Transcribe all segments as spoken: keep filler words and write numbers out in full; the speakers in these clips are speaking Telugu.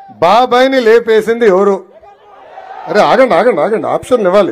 బాబాయిని లేపేసింది ఎవరు? అరే ఆగండి ఆగండి ఆగండి ఆప్షన్ ఇవ్వాలి.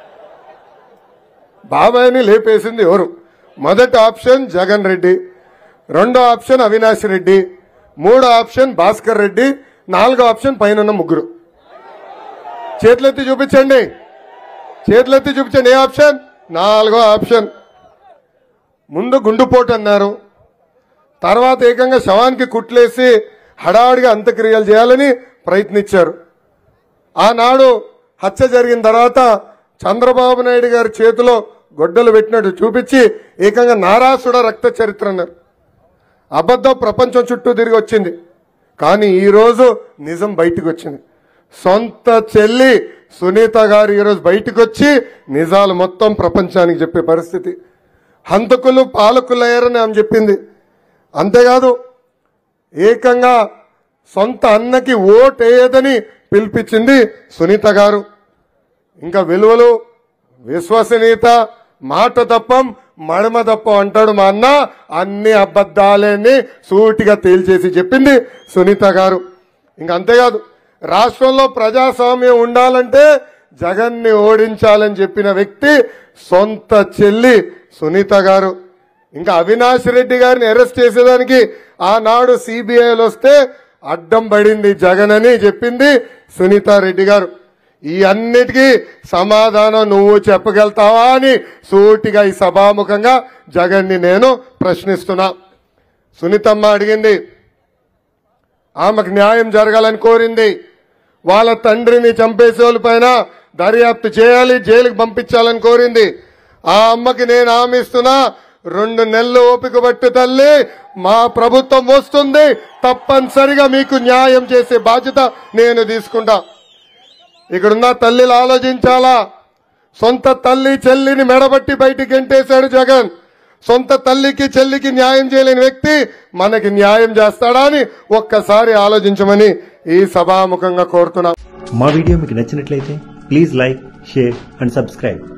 బాబాయిని లేపేసింది ఎవరు? మొదటి ఆప్షన్ జగన్ రెడ్డి, రెండో ఆప్షన్ అవినాష్ రెడ్డి, మూడో ఆప్షన్ భాస్కర్ రెడ్డి, నాలుగో ఆప్షన్ పైన ముగ్గురు. చేతులెత్తి చూపించండి, చేతులెత్తి చూపించండి. ఏ ఆప్షన్? నాలుగో ఆప్షన్. ముందు గుండుపోటు అన్నారు, తర్వాత ఏకంగా శవానికి కుట్లేసి హడావుడిగా అంత్యక్రియలు చేయాలని ప్రయత్నించారు. ఆనాడు హత్య జరిగిన తర్వాత చంద్రబాబు నాయుడు గారి చేతిలో గొడ్డలు పెట్టినట్టు చూపించి ఏకంగా నారాసుడ రక్త చరిత్ర అన్నారు. అబద్ధం ప్రపంచం చుట్టూ తిరిగి వచ్చింది, కానీ ఈరోజు నిజం బయటకు వచ్చింది. సొంత చెల్లి సునీత గారు ఈరోజు బయటకు వచ్చి నిజాలు మొత్తం ప్రపంచానికి చెప్పే పరిస్థితి. హంతకులు పాలకులయ్యారని ఆమె చెప్పింది. అంతేకాదు ఏకంగా సొంత అన్నకి ఓటేయదని పిలిపించింది సునీత గారు. ఇంకా విలువలు, విశ్వసనీయత, మాట తప్పం మడమ తప్పం అంటాడు మా అన్న. అన్ని అబద్ధాలని సూటిగా తేల్చేసి చెప్పింది సునీత గారు. ఇంకా అంతేకాదు రాష్ట్రంలో ప్రజాస్వామ్యం ఉండాలంటే జగన్ని ఓడించాలని చెప్పిన వ్యక్తి సొంత చెల్లి సునీత గారు. ఇంకా అవినాష్ రెడ్డి గారిని అరెస్ట్ చేసేదానికి ఆనాడు సిబిఐలు వస్తే అడ్డం పడింది జగన్ అని చెప్పింది సునీతారెడ్డి గారు. ఈ అన్నిటికీ సమాధానం నువ్వు చెప్పగలుగుతావా అని సూటిగా ఈ సభాముఖంగా జగన్ని నేను ప్రశ్నిస్తున్నా. సునీతమ్మ అడిగింది, ఆమెకు న్యాయం జరగాలని కోరింది. వాళ్ళ తండ్రిని చంపేసే వాళ్ళ పైన దర్యాప్తు చేయాలి, జైలుకి పంపించాలని కోరింది. ఆ అమ్మకి నేను హామీ ఇస్తున్నా, రెండు నెలలు ఓపిక పట్టు తల్లి, మా ప్రభుత్వం వస్తుంది, తప్పనిసరిగా మీకు న్యాయం చేసే బాధ్యత నేను తీసుకుంటా. ఇక్కడున్న తల్లిలు ఆలోచించాలా. సొంత తల్లి చెల్లిని మెడబట్టి బయటికి గెంటేశాడు జగన్. సొంత తల్లికి చెల్లికి న్యాయం చేయలేని వ్యక్తి మనకి న్యాయం చేస్తాడా అని ఒక్కసారి ఆలోచించమని ఈ సభాముఖంగా కోరుతున్నా. మా వీడియో మీకు నచ్చినట్లయితే please like, share and subscribe.